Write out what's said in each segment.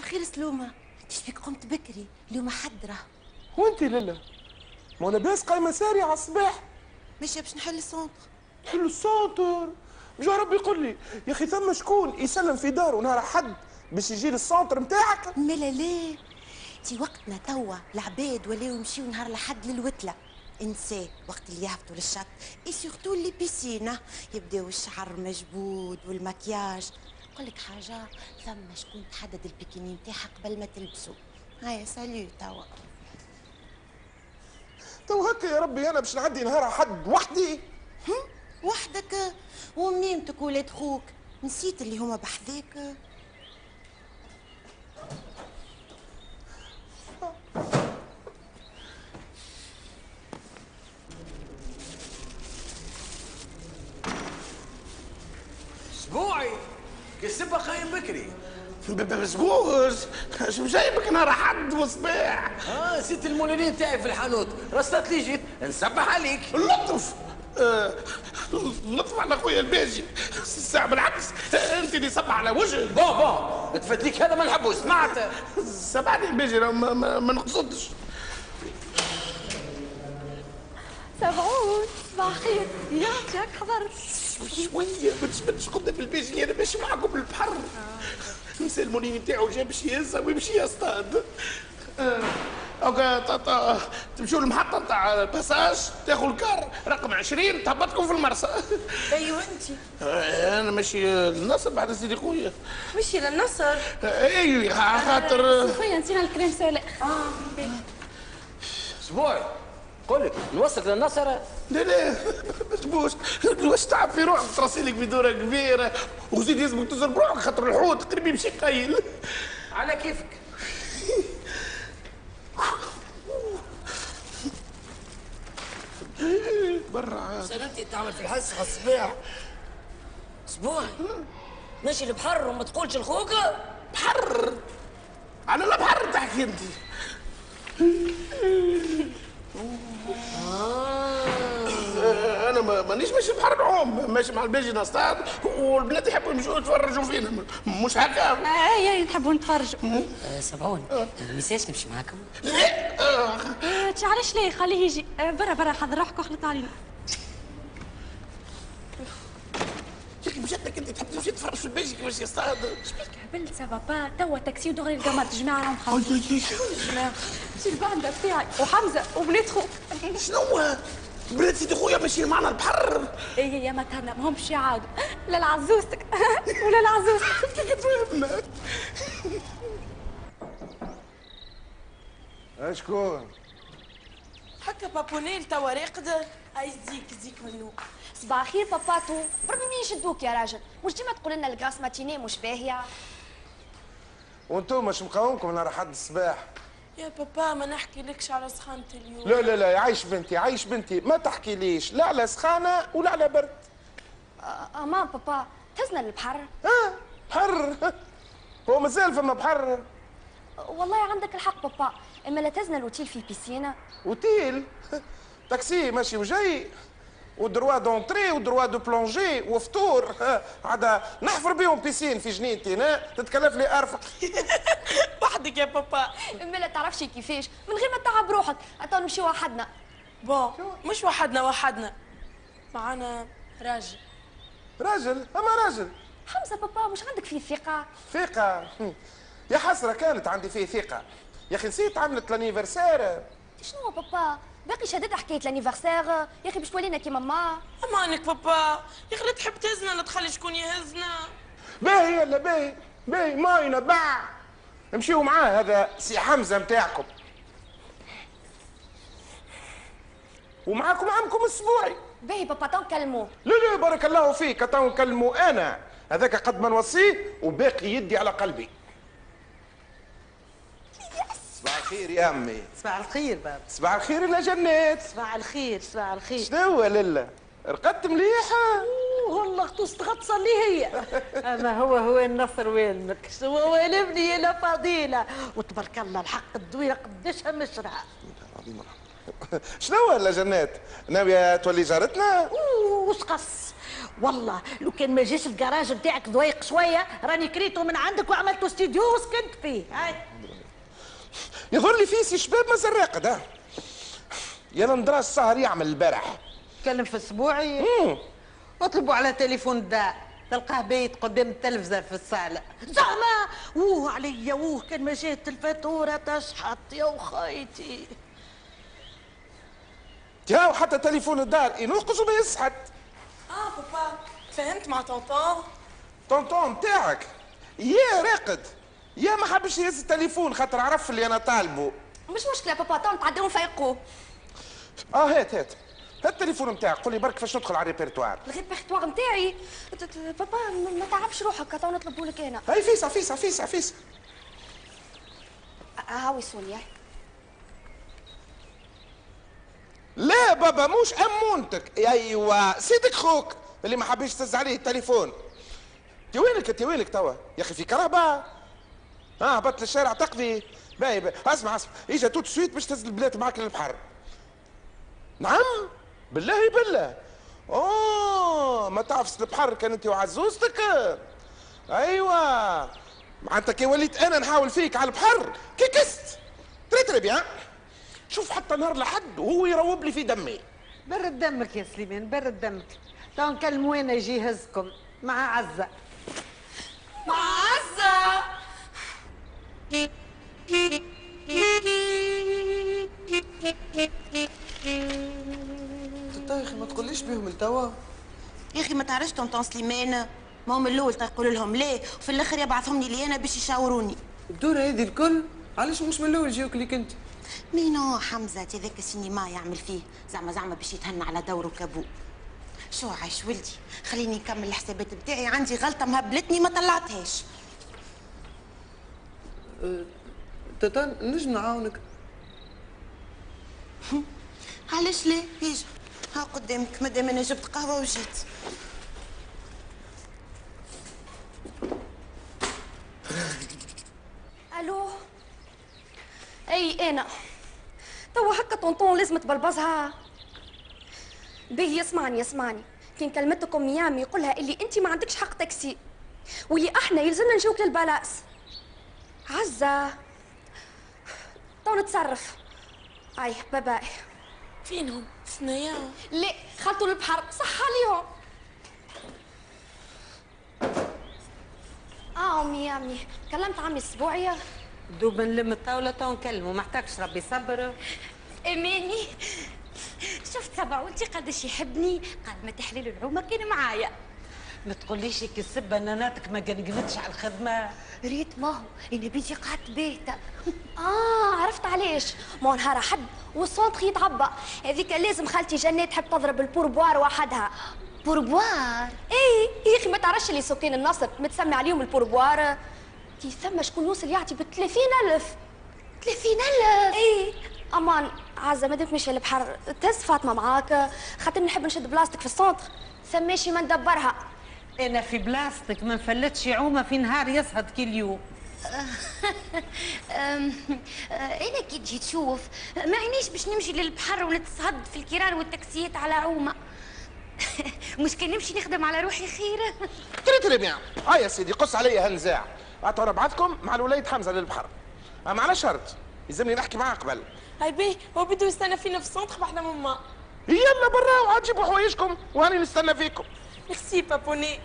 الخير سلومة، انت بيك قمت بكري؟ اليوم حدرة. وانت لالا؟ ما انا باس قايمة سارية على الصباح. ماشية باش نحل السونتر. نحل السونتر؟ جا ربي يقول لي يا اخي ثم شكون يسلم في داره نهار حد باش يجي للسونتر نتاعك؟ ملا ليه؟ انت وقتنا توا العباد ولاو يمشيو نهار الحد للوتلة، انساه وقت اللي يهبطوا للشط، اي سورتو اللي بيسينا يبداو الشعر مجبود والمكياج. نقول لك حاجة، ثم شكون تحدد البيكيني نتاعها قبل ما تلبسوا. هيا ساليو توا. تو هكا يا ربي انا باش نعدي نهار حد وحدي؟ وحدك وميمتك ولاد خوك، نسيت اللي هما بحذاك. اسبوعي كسبها خايم بكري. بسبوس شو جايبك نهار حد وصباح؟ نسيت المولانين تاعي في الحانوت، رصدت لي جيت نصبح عليك. اللطف اللطف على خويا الباجي، الساعة بالعكس انت اللي صبح على وجهك. بون تفديك هذا ما نحبوش، سمعت؟ سامحني الباجي ما نقصدش. سبعون صباح الخير، ياك حضرت شوية ما تشمتش قدام الباجي، انا ماشي معاكم البحر. نسى المولين نتاعو جا باش يهزها ويمشي يصطاد. اوكا تمشوا للمحطة نتاع الباساج، تاخذوا الكار رقم 20 تهبطكم في المرسى. ايوه انت. انا ماشي للنصر بعد سيدي خويا. مشي للنصر؟ ايوه خاطر صوفيا نسينا الكريم سولي. اسبوعي قول لك نوصلك للنصر. لا بسبوس واش تعب في روحك تراسيلك في دورة كبيرة وزيد يلزمك تزر بروحك خاطر الحوت قريب يمشي قايل. على كيفك. برا سلامتي تعمل في الحس على الصباح. اسبوعي ماشي البحر وما تقولش لخوك. بحر؟ على البحر تحكي انت. انا مانيش ماشي بحر نعوم، ماشي مع الباجي نصطاد والبنات يحبوا يمشوا يتفرجوا فينا، مش هكا. اي نحبوا نتفرجوا. سبعون ميساش نمشي معاكم. لا علاش ليه؟ خليه يجي برا حضر روحك واخلط علينا. يا اخي بجدك انت تحب تمشي تتفرج في الباجي كيفاش يصطاد؟ شبيك هبلت سا بابا؟ توا تاكسي ودغري القمر جماعة راهم خالصين. جماعة شي الباندا بتاعي وحمزة وبنات خوك. شنو؟ بنات سيدي خويا ماشيين معنا البحر. اي يا ما تهنا ماهمش يعاودوا لا لعزوزتك ولا لعزوزتك. اشكون؟ هكا بابونيل توا راقدة. اي زيك منو. صباح الخير باباتو، بربي مين يشدوك يا راجل؟ مش ديما تقول لنا الكراس ماتيني مش باهية؟ وانتم مش مقاومكم نهار حد الصباح؟ يا بابا ما نحكي لكش على سخانة اليوم. لا عايش بنتي ما تحكي ليش لا على سخانة ولا على برد. امان بابا تهزنا للبحر. بحر؟ هو مازال فما بحر؟ والله عندك الحق بابا، اما لا تهزنا الوتيل في بيسينا. اوتيل؟ تاكسي ماشي وجاي ودروا دونتري ودروا دو بلونجي وفطور، عاد نحفر بيهم بيسين في جنينتي تتكلف لي ارفع. وحدك يا بابا. اما لا تعرفش كيفاش من غير ما تعب روحك، حتى نمشي وحدنا. بون مش وحدنا معانا راجل. اما راجل حمزه بابا مش عندك فيه ثقة يا حسرة كانت عندي فيه ثقة يا اخي نسيت عملت لانيفرسير. شنو بابا باقي شدد حكايه لانيفرسير يا اخي باش تولينا كي ماما. امانك بابا يا اخي لا تحب تهزنا لا تخلي شكون يهزنا. باهي يلا باهي ماينا باع امشيوا معاه هذا سي حمزة متاعكم ومعاكم عمكم السبوعي. باهي بابا تو نكلموه. لا بارك الله فيك تو نكلموا انا هذاك قد ما نوصيه وباقي يدي على قلبي. صباح الخير يا امي. صباح الخير بابا. صباح الخير يا جنات. صباح الخير. شنو لله رقدت مليحه؟ والله اختص غطسه اللي هي. اما هو النصر وينك هو وين ابني انا فضيله وتبارك الله الحق الدويره قداشها مشرعه. شنو ولا جنات؟ ناوية تولي جارتنا؟ وسقص والله لو كان ما جاش الكراج نتاعك ضويق شويه راني كريته من عندك وعملته استديو وسكنت فيه. هاي يظهر لي فيه سي شباب مازال راقد. ها يا نندراس السهر يعمل البارح. تكلم في اسبوعي. اطلبوا على تليفون الدار تلقاه بايت قدام التلفزه في الصاله. زعما عليا كان ما جات الفاتوره تشحط يا وخيتي. يا وحتى تليفون الدار ينقص وما يسحت. بابا فهمت مع طونطون. طونطون نتاعك يا راقد يا ما حبش يهز التليفون خاطر عرف اللي انا طالبه. مش مشكله بابا تو نتعداو نفيقوه. هات التليفون نتاعك قول لي برك كيفاش ندخل على الريبرتوار. الريبرتوار نتاعي بابا ما تعبش روحك تو نطلبوا لك انا. هاي فيسا هاوي سونيا. لا بابا موش امونتك. ايوا سيدك خوك اللي ما حبيش تهز عليه التليفون. انت وينك توا يا اخي في كهرباء. هبط للشارع تقضي. باهي اسمع اجا توت سويت باش تهز البلاد معاك للبحر. نعم بالله ما تعرفش البحر كان انت وعزوزتك. ايوا معناتها كي وليت انا نحاول فيك على البحر كي كست تري بيان. شوف حتى نهار لحد وهو يروب لي في دمي. برد دمك يا سليمان برد دمك. تو نكلموا وين يجي يهزكم مع عزه. يا اخي ما تقوليش بيهم التوا. يا اخي ما تعرفش طنطون سليمان ما هم الاول تقول لهم ليه وفي الاخر يبعثهم لي انا باش يشاوروني. الدورة هذه الكل علاش مش من الاول جيوك ليك انت؟ مينو حمزه هذاك السينما يعمل فيه زعما باش يتهنى على دوره كابو. شو عايش ولدي خليني نكمل الحسابات بتاعي عندي غلطه مهبلتني ما طلعتهاش. تاتا نجم نعاونك. علاش لا يجي ها قدامك مادام انا جبت قهوه وجيت. الو اي انا توا هكا طونطون لازم تبلبزها. باهي اسمعني كان كلمتك ام ميامي يقولها اللي انت ما عندكش حق تاكسي واللي احنا يلزمنا نجوك للبلاص. عزه تو نتصرف. اي باي. فينهم؟ ثنايا؟ لا خلطوا البحر صح عليهم. امي كلمت عمي الاسبوعيه. دوب نلم الطاوله تو نكلموا ما احتاجش ربي صبر. اماني شفت سبع وانتي قداش يحبني قال ما تحليل العومه كان معايا. ما تقوليش كي السبه ناناتك ما قنقنتش على الخدمه. ريت ما هو انا بيجي قعدت باهته. عرفت علاش ما نهار حد والسونتر يتعبى هذيك لازم خالتي جنات تحب تضرب البوربوار وحدها. بوربوار؟ ايه يا اخي ما تعرفش اللي سكان النصر متسمي عليهم البوربوار. كي ثم شكون يوصل يعطي ب 30,000. 30,000؟ ايه امان عزه ما دامك ماشيه البحر تهز فاطمه معاك خاطر نحب نشد بلاصتك في السونتر ثماشي ما ندبرها. انا في بلاصتك ما نفلتش عومه في نهار يصهد كل يوم. انا كي تجي تشوف ما عينيش باش نمشي للبحر ونتصهد في الكرار والتاكسيات على عومه. مش كان نمشي نخدم على روحي خير. تري بيان. يا سيدي قص عليا هالنزاع. عطوا نبعثكم مع الوليد حمزه للبحر. اما على شرط يلزمني نحكي معاه قبل. هاي باهي هو بده يستنى فينا في السونتر بحنا ماما. يلا برا وعاد جيبوا حوايجكم وهاني نستنى فيكم. ميرسي بابوني.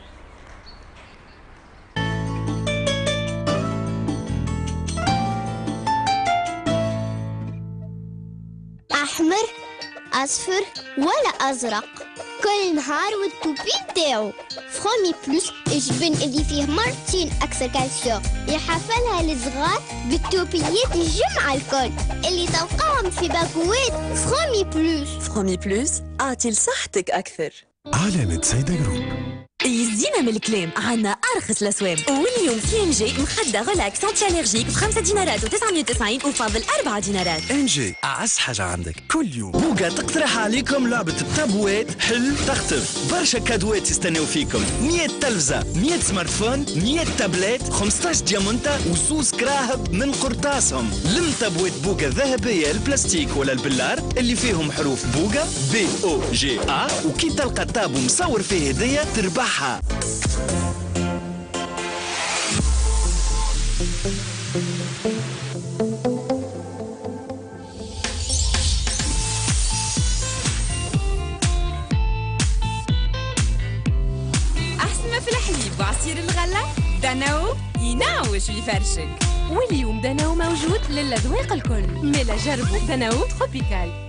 أحمر أصفر ولا أزرق كل نهار والتوبي بتاعو. فخومي بلوس الجبن اللي فيه مرتين أكثر كالسيوم يحفلها للصغار بالتوبيات الجمعة الكل اللي تلقاهم في باكوات فخومي بلوس. فخومي بلوس أعطي لصحتك أكثر. علامة سيدة جروب. يزينا من الكلام، عنا أرخص الأسواق. واليوم في إنجي مخدة غلاكس أنتي ألرجيك ب5 دينارات و990 وفاضل 4 دينارات. إنجي أعز حاجة عندك كل يوم. بوغا تقترح عليكم لعبة التابوات حل تختف. برشا كادوات يستناو فيكم، 100 تلفزة، 100 سمارت فون، 100 تابلت، 15 ديامونتا وسوس كراهب من قرطاسهم. لم تابوات بوغا الذهبية البلاستيك ولا البلار اللي فيهم حروف بوغا BOGA، وكي تلقى تابو مصور فيه هدية تربحها. أحسن ما في الحليب وعصير الغلة داناو ينعوش ويفرشك. واليوم داناو موجود للأذواق الكل. ميلا جربوا داناو تروبيكال.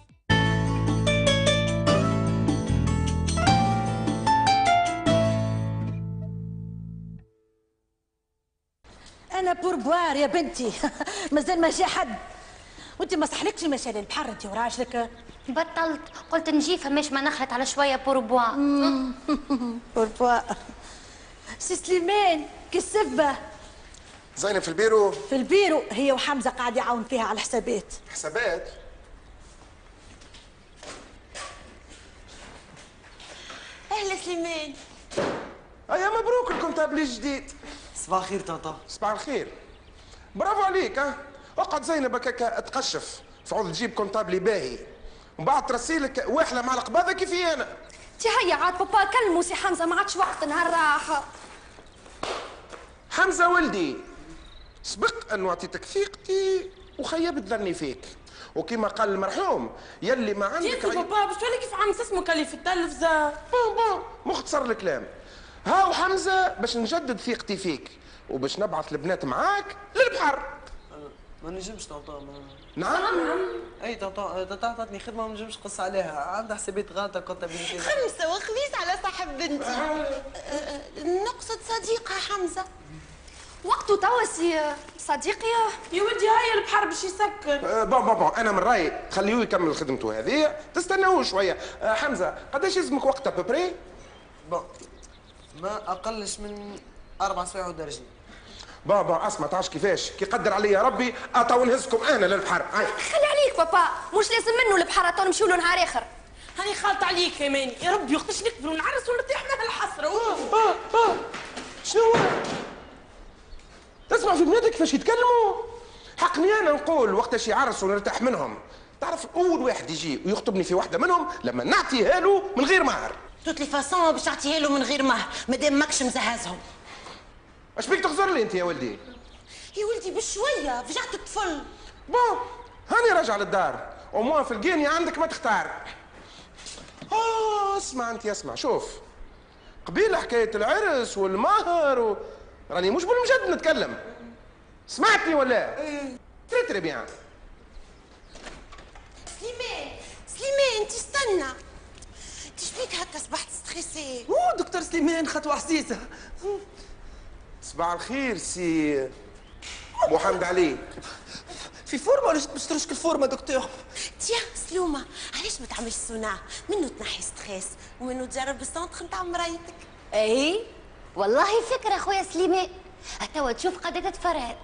انا بوربوار يا بنتي. مازال ما جا حد، وانت ما صحلكش ماشي للبحر انت وراجلك. بطلت، قلت نجي فماش ما نخلط على شويه بوربوا. بوربوار. سي سليمان كي السبه؟ زينب في البيرو؟ في البيرو، هي وحمزه قاعد يعاون فيها على الحسابات. حسابات؟ اهلا سليمان. ايا مبروك الكونتابلي الجديد. صباح الخير طاطا. صباح الخير. برافو عليك. اقعد زينب هكاك تقشف تعود تجيب كونتابلي باهي ومن بعد ترسيلك واحله مع القباضه كيفي انا. تي هيا عاد بابا كلموا سي حمزه، ما عادش وقت نهار راحه. حمزه ولدي، سبق انه اعطيتك ثقتي وخيبت ظني فيك، وكما قال المرحوم يلي ما عندك يا بابا باش تولي كيف عم اسمك اللي في التلفزه. بون مختصر الكلام. هاو حمزه باش نجدد ثقتي فيك وباش نبعث البنات معاك للبحر. ما نجمش طاطا. نعم. اي طاطا عطاتني خدمه ما نجمش نقص عليها، عندها حسابات غلطه كنت بنتي. خمسة وخميس على صاحب بنتي. نقصد صديقها حمزة. وقته توا سي صديقي. يا ودي هاي البحر باش يسكر. بون انا من رايي خليوه يكمل خدمته هذه، تستناوه شويه. حمزه قداش يلزمك وقت ابوبري؟ بون ما اقلش من 4 سوايع ودرجه. بابا اسمع تعرفش كيفاش كي قدر عليا ربي اتو نهزكم انا للبحر. خلي عليك بابا، مش لازم منه البحر، تو نمشيو له نهار اخر. هاني خالط عليك يا ماني، يا ربي وقتاش نكبر ونعرس ونرتاح من هالحسره. شنو هو؟ تسمع في بناتك كيفاش يتكلموا؟ حقني انا نقول وقتاش يعرسوا ونرتاح منهم. تعرف اول واحد يجي ويخطبني في واحده منهم لما نعطيها له من غير مهر. توت لي فاسون باش تعطيها له من غير مهر مادام ماكش مزهزهم. اش بيك تغزر لي انت يا ولدي؟ يا ولدي بشويه فجعت الطفل. بون هاني راجع للدار وموا في القيني عندك ما تختار. اسمع انت اسمع شوف، قبيل حكايه العرس والمهر راني مش بالمجد نتكلم. سمعتني ولا؟ تري بيان. سليمان تستنى. تشبيك هكا صبحت ستريسي؟ دكتور سليمان خطوه حسيسه. صباح الخير سي محمد علي. في فورمه ولا باش ترشك الفورمه دكتور؟ تيا سلومه علاش ما تعملش سونا؟ منو تنحي ستريس ومنو تجرب السونتر نتاع مرايتك. اي والله فكره خويا سليمان، توا تشوف قد تتفرهد.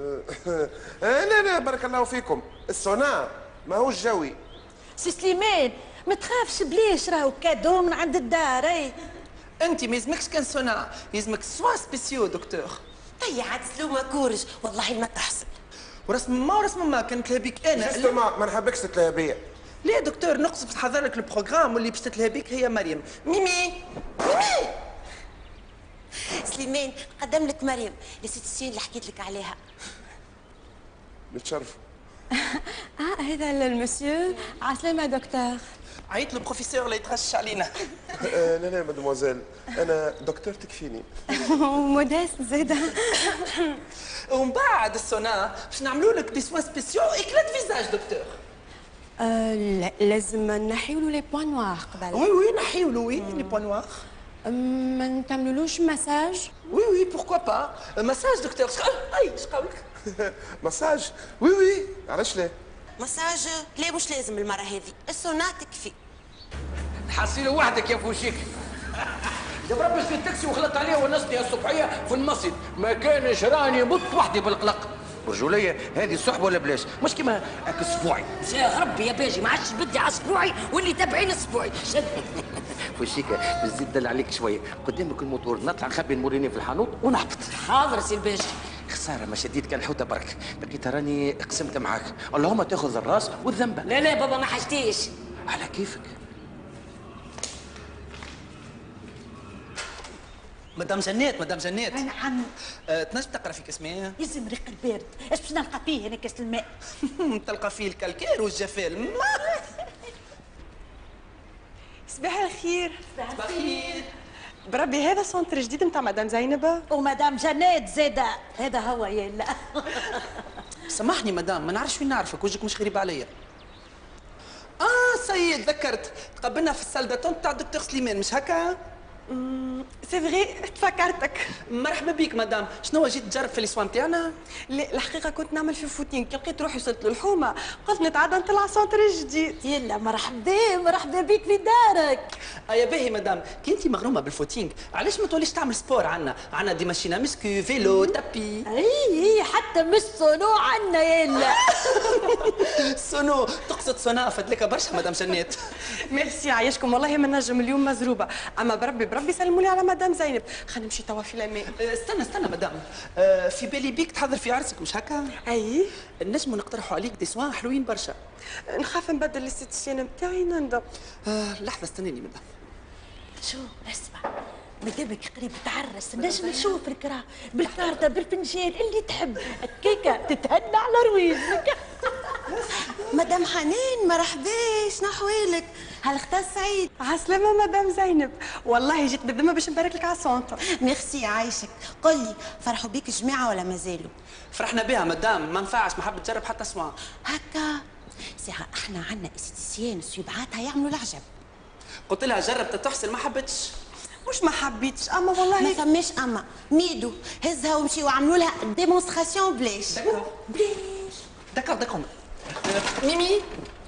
لا بارك الله فيكم، السونا ماهوش جوي. سي سليمان ما تخافش بليش راهو كادو من عند الدار. اي انت ما يلزمكش كان سونا، يلزمك سوا سبيسيو دكتور. طيب عاد سلومه كورج والله ما تحصل. ورسم ما كانت لهبيك انا. جوستومون ما نحبكش تتلهى بيا. ليه دكتور نقصد تحضر لك البروغرام واللي باش تتلهى بيك هي مريم. ميمي سليمان قدم لك مريم لسيتيسيون اللي حكيت لك عليها. نتشرفوا. هذا المسيو. عسلامة دكتور. عيط البروفيسور اللي يتغش علينا. لا مادموزيل انا دكتور تكفيني. موديست زيدا. ومن بعد السونا باش نعملوا لك دي سوان سبيسيو اكلات فيزاج دكتور. لا لازم نحيو له لي بوان نوار قبل. وي نحيو له لي بوان نوار. ما نتعملولوش مساج؟ وي بوركوا با مساج دكتور. شقولك مساج؟ وي علاش لا؟ مساج لا مش لازم المره هذه، السونا تكفي. حصيله وحدك يا فوشيك. يا بربي شريت تاكسي وخلطت عليه ونستي الصبحيه في المسجد، ما كانش راني مت وحدي بالقلق. برجوليه هذه الصحبه ولا بلاش؟ مش كيما هاك اسبوعي. يا ربي يا باجي ما عادش بدي على اسبوعي واللي تابعين اسبوعي. وشيكا نزيد دل عليك شويه، قدامك الموتور نطلع نخبي المورينين في الحانوت ونهبط. حاضر سي الباجي. خساره ما شديت كان حوته برك، لقيت راني قسمت معاك، اللهم تاخذ الراس والذنب. لا لا بابا ما حاجتيش. على كيفك. مدام جنات مدام جنات. نعم. تنجم تقرا في كاس ماء؟ يلزم ريق البارد، اش باش نلقى فيه هنا كاس الماء؟ تلقى فيه الكالكير والجفال. صباح الخير. صباح الخير. بربي هذا سونتر جديد نتاع مدام زينب ومدام جنات زاده، هذا هو يا لا. سامحني مدام ما نعرفش وين نعرفك، وجهك مش غريب عليا. سيد ذكرت تقابلنا في السال داتون تاع الدكتور سليمان مش هكا؟ سي فغي تفكرتك. مرحبا بك مدام، شنو جيت تجرب في ليسوان تاعنا؟ لا الحقيقه كنت نعمل في فوتين، كي لقيت روحي وصلت للحومه قلت نتعدى نطلع سونتر جديد. يلا مرحبا بك في دارك. يا باهي مدام، كي انت مغرومه بالفوتينغ علاش ما توليش تعمل سبور عنا دي ماشينا مسكو فيلو تابي. اي حتى مش صنو عنا يلا. سونو تقصد سونا فدلك برشا مدام جنات. ميرسي عايشكم والله ما نجم اليوم مزروبه، اما بربي سلموا لي على مدام زينب، خلينا نمشي توا في الامان. استنى مدام، في بالي بيك تحضر في عرسك مش هكا؟ اي نجموا نقترحوا عليك دي سوان حلوين برشا. نخاف نبدل الاستيشن نتاعي نندم. لحظه استناني مدام. شو اسمع، مادامك قريب تعرس نجم نشوف الكرا بالكارته بالفنجان اللي تحب، هكاكا تتهنى على رويجك. مدام حنان مرحبا، شنو احوالك؟ هالختار سعيد. عسلامة مدام زينب، والله جيت بالذمة باش نبارك لك على السونتر. ميرسي عايشك. قل لي فرحوا بيك الجماعة ولا مازالوا؟ فرحنا بها مدام، ما نفعش ما حبت تجرب حتى سوان. هكا ساعة احنا عندنا استيسيان سيبعاتها يعملوا العجب. قلت لها جربت تحسن ما حبتش. مش ما حبيتش اما والله ما فماش اما ميدو هزها ومشي وعملوا لها ديمونستراسيون بلاش. داكور. ميمي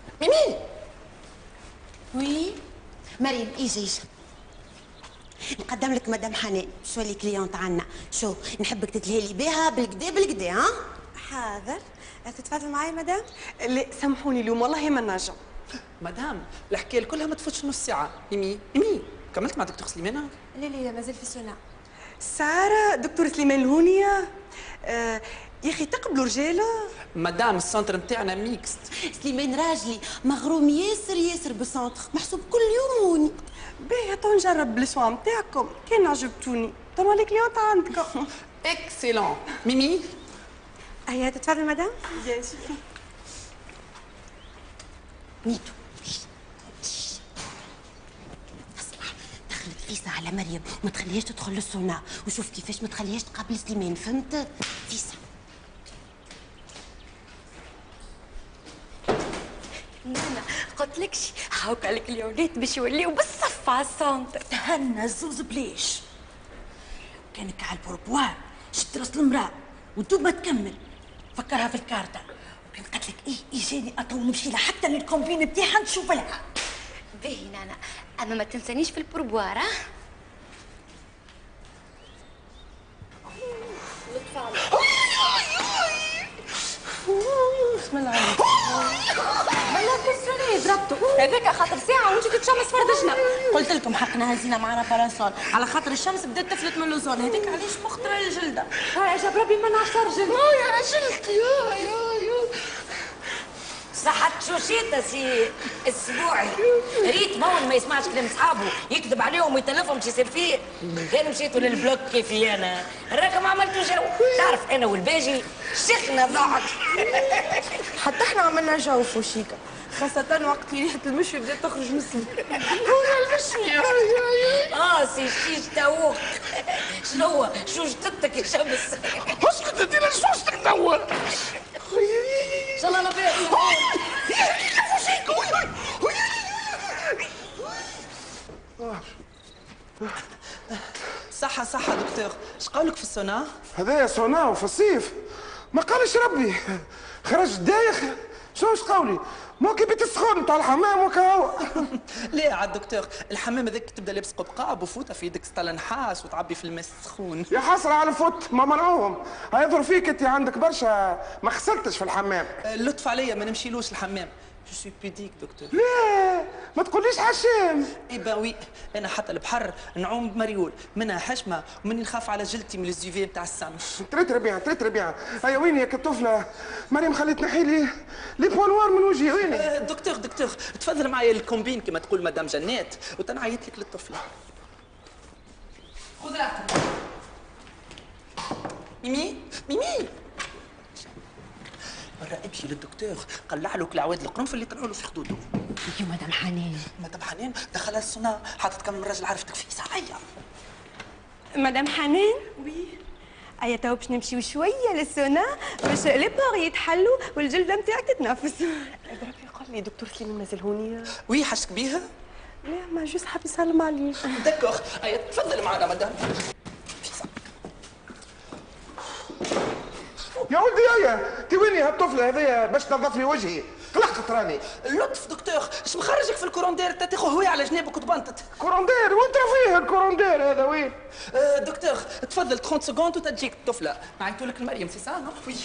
وي مريم ايجي نقدم لك مدام حنان باش تولي كليونت عنا. شو نحبك تتلهي بها بالكدا ها؟ حاضر. تتفضل معايا مدام؟ لا سامحوني اليوم والله ما نجم. مدام الحكايه كلها ما تفوتش نص ساعه. ميمي كملت مع دكتور سليمانه؟ لا مازال في سنة. سارة دكتور سليمان الهونية. يا اخي تقبلوا رجاله؟ مدام السنتر نتاعنا ميكست. سليمان راجلي مغروم ياسر بالسنتر، محسوب كل يوم هوني. باهي تو نجرب السوان نتاعكم، كان عجبتوني توا لي كليونت عندكم. اكسيلون. ميمي هيا تتفضل مدام. بيان سور. ميدو فيسا على مريم ما تخليهاش تدخل للسونا، وشوف كيفاش ما تخليهاش تقابل سليمان، فهمت؟ فيسا نانا قلت لكش هاوكا لك الولاد باش يوليو بالصف على السونتر. تهنى الزوز بليش كانك على البوربوار شد راس المراه وانتو تكمل فكرها في الكارتة، وكان قالت لك ايه جاني اطول نمشي لها حتى للكومبين بتاعها نشوف لها. باهي نانا، اما ما تنسانيش في البوربوار. بسم الله عليك. والله كسرني ضربته هذاك خاطر ساعة وانت تتشمس فردجنا. قلت لكم حقنا هزينا معنا باراسول على خاطر الشمس بدات تفلت من اللوزون، هذيك علاش مخطره الجلده. يا جاب ربي ما نعصر جلد. يا جلدتي يا صحة شوشيتا سي اسبوعي ريت مون ما يسمعش كلام صحابه يكذب عليهم ويتلفهم باش يصير فيه. كان مشيتوا للبلوك كيفي انا راكم عملتوا جو. تعرف انا والباجي شيخنا ضاعت. حتى احنا عملنا جو فوشيكا، خاصة وقت اللي ريحة المشوي بدات تخرج من السم. سي شيش تاوك. شنو هو شوشتك يا شمس؟ اسكت انت ليش شوشتك توا؟ ان شاء الله انا فيها صحة دكتور، اش قولك في السونا؟ هذايا سونا وفي الصيف ما قالش ربي، خرج دايخ شوش قولي ممكن بيت السخون نتاع الحمام وكهو. ليه عاد دكتور، الحمام هذاك تبدا لابس قبقاب وفوطه في يدك سطل نحاس وتعبي في الماء السخون. يا حسرة على الفوت ما منعوهم، هيضر فيك انت عندك برشا ما غسلتش في الحمام. لطف عليا ما نمشيلوش الحمام. جو سوي بيديك دكتور. ليه؟ ما تقوليش حشام. اي با وي، انا حتى البحر نعوم بمريول، منها حشمه ومني نخاف على جلدتي من الزيفي نتاع السمك. تريتري بيان تريتري بيان. هيا وين يا كالطفله؟ مريم خليت نحي لي بوانوار من وجهي وين؟ دكتور تفضل معايا الكومبين كما تقول مدام جنات وتنعيط لك للطفله. خذ راحتك. ميمي مرة امشي للدكتور قلع له كل عواد القرنفل اللي طلعوا له في خدوده. يو مدام حنان. مدام حنان دخلها الصناع حاطت كم من راجل عرفتك فيه ساعية. مدام حنان. وي. أيا تو باش نمشيو شوية للسونا باش لي بور يتحلوا والجلدة نتاعك تتنفس. بربي قول لي دكتور سليمان مازال هوني؟ وي حشك بيها؟ لا ما جوست حاب يسلم عليك. دكوغ أيا تفضلي معنا مدام. يا ولدي يا انت وين هالطفله هذيا باش تنظف لي وجهي؟ قلقت راني. لطف دكتور، اش مخرجك في الكوروندير انت تاخذ هوية على جنابك وتبنطت. كوروندير وانت فيه الكوروندير هذا وين؟ دكتور تفضل 30 سكوند وتجيك الطفلة. نعيطولك المريم سي سا نو؟ وي.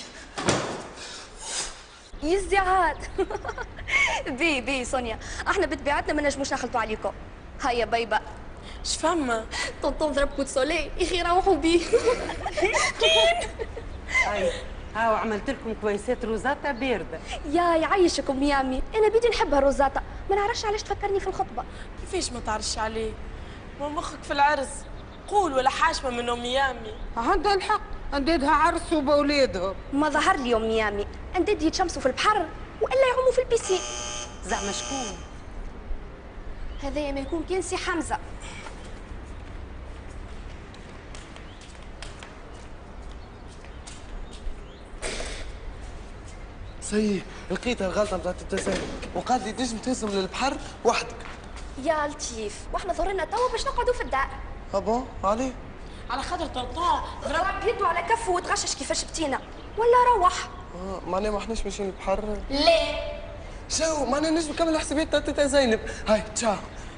يزعاد. بي سونيا، احنا بطبيعتنا ما نجموش نخلطوا عليكم. هيا بيبا. شفما؟ طنطون ضرب كوت سولي، يخي روحوا بيه. كين؟ هاو عملت لكم كويسات روزاتا باردة. يا يعيشكم يا امي، انا بدي نحبها روزاتا، ما نعرفش علاش تفكرني في الخطبة. كيفاش ما تعرفش عليه؟ مو مخك في العرس، قول ولا حاشمة من أم يامي. عندها الحق، اندادها عرس وبولادهم. ما ظهر لي ام يامي، انداد يتشمسوا في البحر والا يعوموا في البيسين. زعما شكون؟ هذايا ما يكون كان سي حمزة. سي لقيت الغلطه بتاعت التسالي وقال لي تنجم تهزم للبحر وحدك. يا لطيف، واحنا ضرنا توا باش نقعدوا في الدار. بون عليه؟ على خاطر طنطون ضرب يده على كفه وتغشش كيفاش بتينا، ولا روح. معناها ما احناش ماشيين للبحر؟ ليه؟ شو معناها نجم نكمل الحسابات تاع تيتا زينب. هاي تشاو.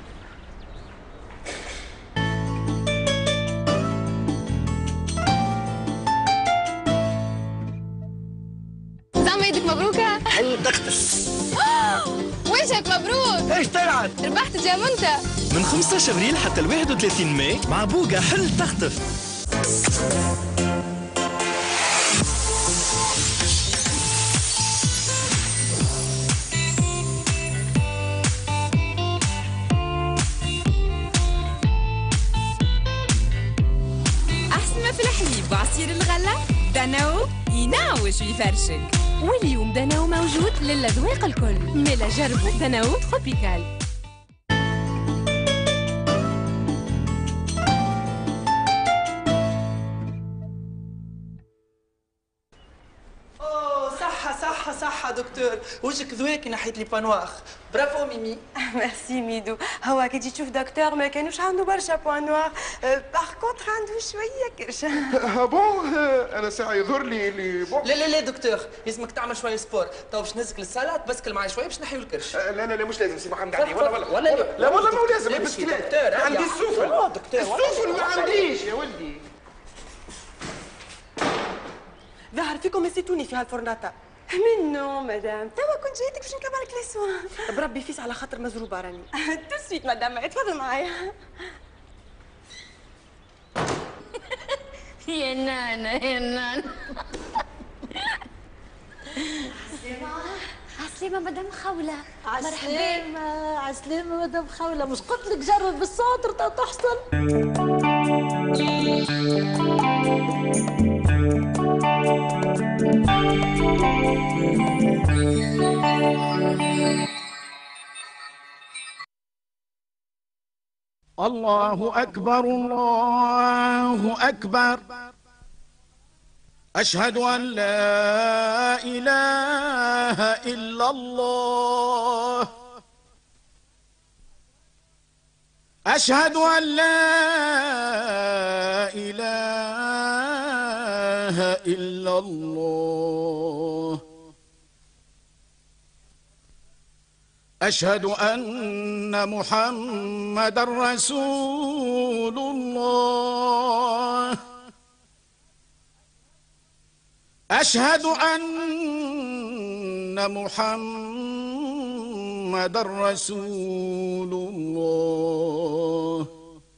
زعما يدك مبروكة؟ تختس. وجهك مبروك. ايش طلعت؟ ربحت جامونتا. من 15 ابريل حتى ال 31 ماي مع بوغا حل تخطف. أحسن ما في الحليب وعصير الغلة داناو ينعوش ويفرشك. واليوم داناو موجود للأذواق الكل. ميلا جربوا داناو تروبيكال. صحة دكتور، وجهك ذواكي ناحية لي بانواخ. برافو ميمي. ميرسي ميدو. هو كي تجي تشوف دكتور ما كانوش عنده برشا بوان نوار، باغ كونتر عنده شوية كرشة. بون انا ساعة يظهر لي بون. لا دكتور، لازمك تعمل شوية سبور، تو باش نهزك للصالة تبسكل معايا شوية باش نحيو الكرش. لا مش لازم سي محمد علي ولا لا والله مو لازم. بس دكتور عندي السفل. السفل ما عنديش يا ولدي. ظهر فيكم نسيتوني في هالفرناطة. من نو مدام، توا كنت جايتك باش نكملك لي سوان. بربي فيس على خاطر مزروبة راني. تو سويت مدام، تفضل معايا. يا نانا عسلامة مدام خولة. مرحبا. عسلامة مدام خولة، مش قلت لك جرب بالصوت تحصل. الله أكبر الله أكبر، أشهد أن لا إله إلا الله، أشهد أن لا إله إلا الله، أشهد أن محمد رسول الله. أشهد أن محمد رسول الله.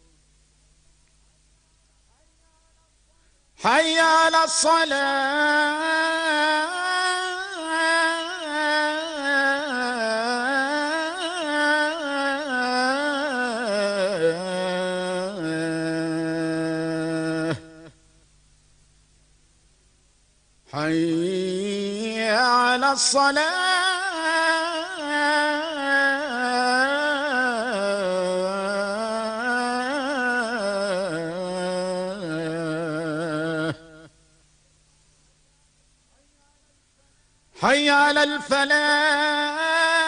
حي على الصلاة. حي على الصلاة. حي على الفلاح.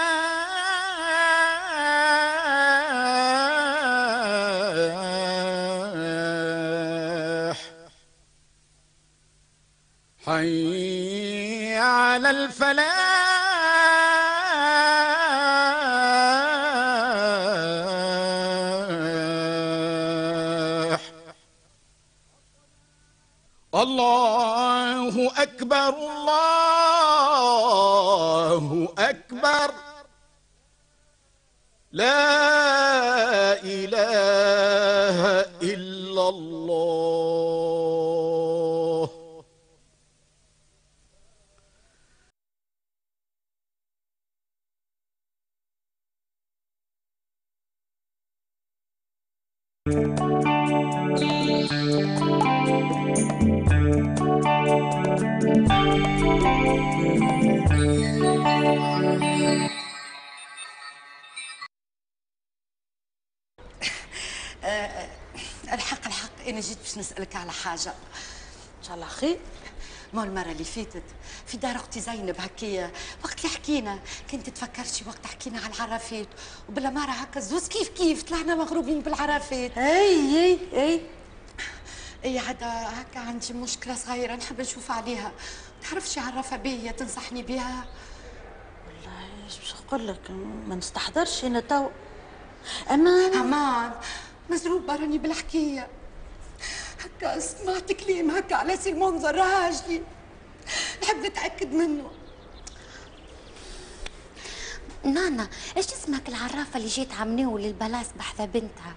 حي على الفلاح. الله أكبر الله أكبر. لا إله إلا الله. الحق انا جيت باش نسالك على حاجه. ان شاء الله خير. ما المره اللي فاتت في دار اختي زينب هكايا وقت اللي حكينا كنت تفكرتي وقت حكينا على العرافات وبلا مره هكا الزوز كيف طلعنا مغروبين بالعرافات. اي عاد هكا عندي مشكله صغيره نحب نشوف عليها. تعرف شي عرافه باهيه تنصحني بها؟ والله ايش باش نقول لك، ما نستحضرش انا تو. امان مزروبه راني بالحكايه هكا سمعت كلام هكا على سي المنظر راجلي نحب نتاكد منه. نانا ايش اسمك العرافه اللي جيت عمناو للبلاس بحذا بنتها؟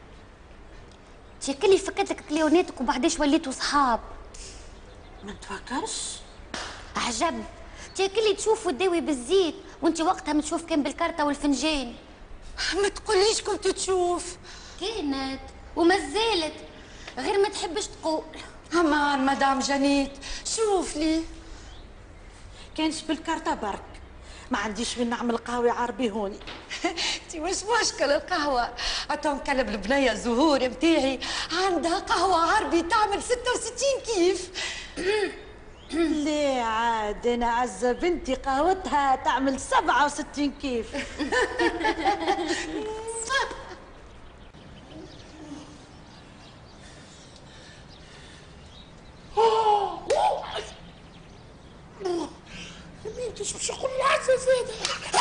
شكلي فكت لك كليوناتك وبعديش وليتوا صحاب. ما تفكرش عجب شكلي تشوف وتداوي بالزيت وانت وقتها متشوف كان بالكارته والفنجان. ما تقوليش كنت تشوف. كانت وما زالت غير ما تحبش تقول. امان مدام جنيت شوف لي كانش بالكارته برك، ما عنديش وين نعمل قهوه عربي هوني. انتي مش مشكل القهوه، اتو نكلم البنيه زهور متاعي عندها قهوه عربي تعمل 66 كيف. ليه عاد انا عزه بنتي قهوتها تعمل 67 كيف. مش شغل العزة زادة.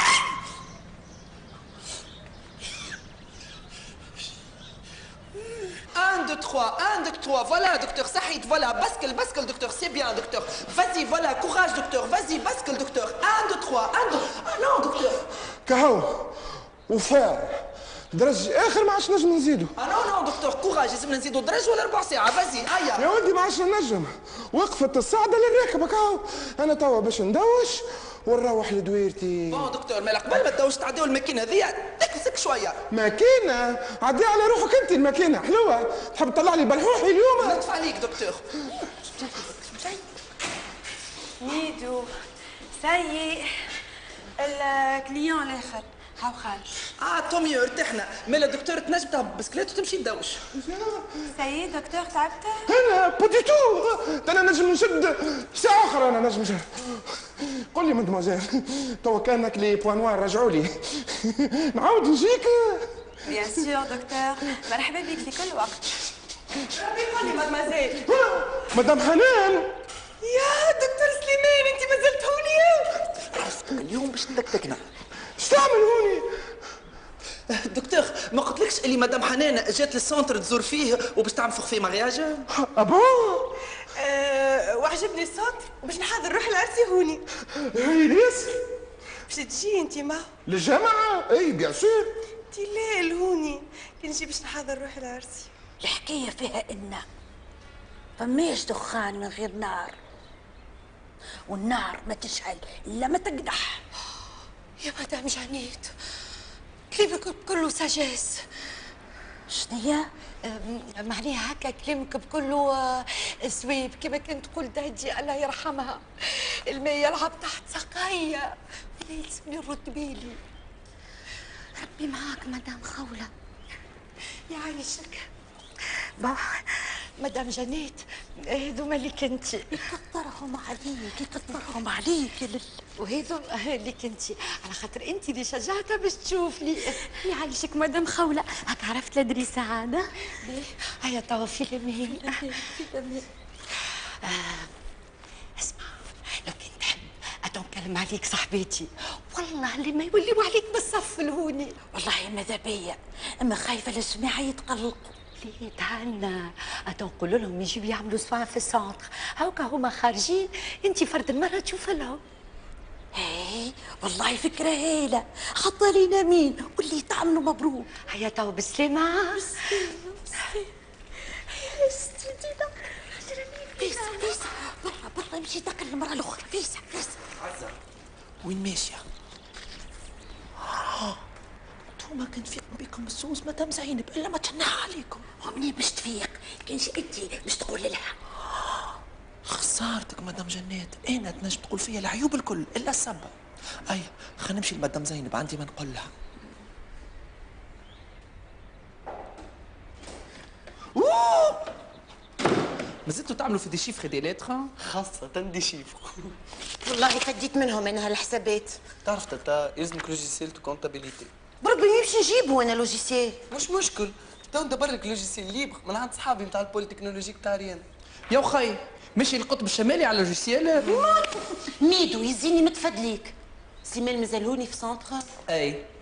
1 2 3 1 2 3 voilà docteur صحيت voilà bascule docteur c'est bien docteur vas-y voilà courage docteur vas-y bascule docteur 1 2 3 1 2 ah non docteur كهو وفار درج اخر ما عادش نجم نزيدو. نو دكتور كوراج لازم نزيدو درج ولا ربع ساعه فازي هيا. يا ولدي ما عادش نجم وقفت الصعده للراكبه كهو انا توا باش ندوش ونروح لدويرتي. بون دكتور مالك قبل ما تدوش تعديو الماكينه هذيا تكسك شويه. ماكينه عدي على روحك انت الماكينه حلوه تحب تطلع لي بلحوحي اليوم. نطفى عليك دكتور. ميدو سيء الكليون الاخر هاو خارج. توميو ارتحنا مالا دكتور تنجم تهبط بسكليت وتمشي تدوش. سيء دكتور تعبت؟ انا بوديتو انا نجم نشد ساعه اخرى انا نجم نشد. قول لي مدموزيل توا كانك لي بوان نوار رجعوا لي نعاود نجيك؟ بيان سور دكتور مرحبا بك في كل وقت. قول لي مدموزيل. مدام حنان. يا دكتور سليمان انت ما زلت هوني؟ اليوم باش ندكدكنا. شتعمل تعمل هوني؟ دكتور ما قلتلكش اللي مدام حنان جات للسونتر تزور فيه وباش تعمل في مارياج؟ ابون وعجبني السونتر وباش نحضر نروح لعرسي هوني. هاي ياسر. باش تجي انت ما؟ للجامعة؟ اي بيان سور. انت لا لهوني كي نجي باش نحضر نروح لعرسي. الحكاية فيها إن فماش دخان من غير نار، والنار ما تشعل إلا ما تقدح. يا مدام جانيت كلامك بكله سجاس. شنيا؟ معناها هكا كلامك بكله سويب كما كانت تقول دادي الله يرحمها، الماء يلعب تحت ساقيا ولا يلزمني نرد بالي. ربي معاك مدام خولة. يعيشك. مدام جانيت هذوما اللي كنت يكثرهم عليك يكثرهم عليك وهذو اللي كنت على خاطر انت اللي شجعتها باش تشوفني. يعيشك مدام خولة، هاك عرفت لدري سعادة؟ هيا توا في اليمين. اسمع لو كنت تحب نكلم عليك صاحبتي، والله اللي ما يوليوا عليك بالصف الهوني. والله ماذا بيا، اما خايفه الجماعه يتقلقوا. ليه تهنا نقول لهم يجيو يعملوا سوا في السونتر، هاكا هما خارجين انت فرد المره تشوف لهم. ايه والله فكره هايله، حتى لينا مين واللي تعملوا مبروك. هيا توا بالسلامه. فيسا فيسا برا مشي دق المرة الأخرى. فيسا عزة وين ماشية؟ انتوما كان في بكم السوس مدام زينب إلا ما تنحى عليكم. ومنين باش تفيق؟ كانش أنت باش تقول لها. خسارتك مدام جنات، أنا تنجم تقول فيا العيوب الكل إلا السبب. أي خلينا نمشي لمدام زينب عندي ما نقول لها. مازلتوا تعملوا في دي شيفر دي ليتر؟ خاصة دي شيفر. والله فديت منهم انا الحسابات. تعرف تاتا يلزمك لوجيسيل دو كونتابيليتي. بربي نمشي نجيبو انا لوجيسيل. مش مشكل، تو ندبر لك لوجيسيل ليبر من عند صحابي نتاع البول تكنولوجيك تاع ريان. يا وخي مشي القطب الشمالي على لوجيسيال. ميدو يزيني متفدليك. سيمال مازالوني في سونتر؟ اي